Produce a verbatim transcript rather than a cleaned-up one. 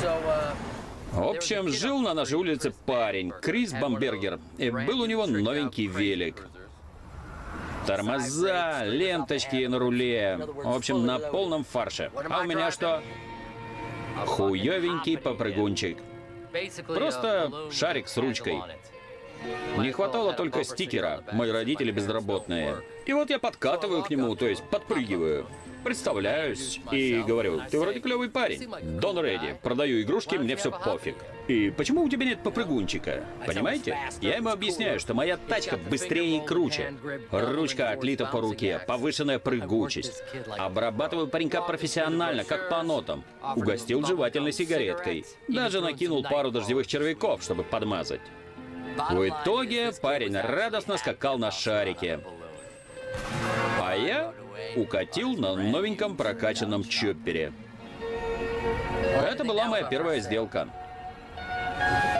В общем, жил на нашей улице парень, Крис Бамбергер, и был у него новенький велик. Тормоза, ленточки на руле, в общем, на полном фарше. А у меня что? Хуёвенький попрыгунчик. Просто шарик с ручкой. Не хватало только стикера, мои родители безработные. И вот я подкатываю к нему, то есть подпрыгиваю. Представляюсь и говорю: ты вроде клевый парень. Дон Редди, продаю игрушки, мне все пофиг. И почему у тебя нет попрыгунчика? Понимаете? Я ему объясняю, что моя тачка быстрее и круче. Ручка отлита по руке, повышенная прыгучесть. Обрабатываю паренька профессионально, как по нотам. Угостил жевательной сигареткой. Даже накинул пару дождевых червяков, чтобы подмазать. В итоге парень радостно скакал на шарике. А я укатил на новеньком прокачанном чоппере. Это была моя первая сделка.